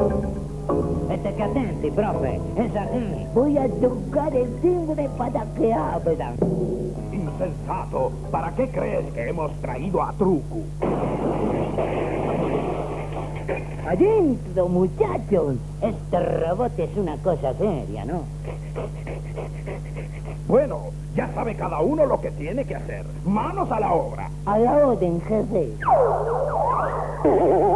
Que atenti, profe, es así. Voy a tocar el timbre para que abran. Insensato, ¿para qué crees que hemos traído a Truco? Adentro, muchachos. Este robot es una cosa seria, ¿no? Bueno, ya sabe cada uno lo que tiene que hacer. ¡Manos a la obra! A la orden, jefe.